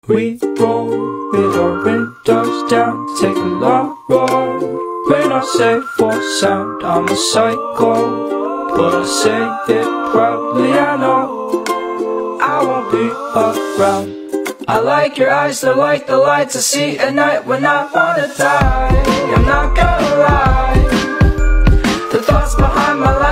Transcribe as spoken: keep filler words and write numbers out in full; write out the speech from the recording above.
We roll with our windows down, take a long road. When I say for sound, I'm a psycho, but I say it proudly, I know I won't be around. I like your eyes, they're like the lights I see at night when I wanna die. I'm not gonna lie, the thoughts behind my life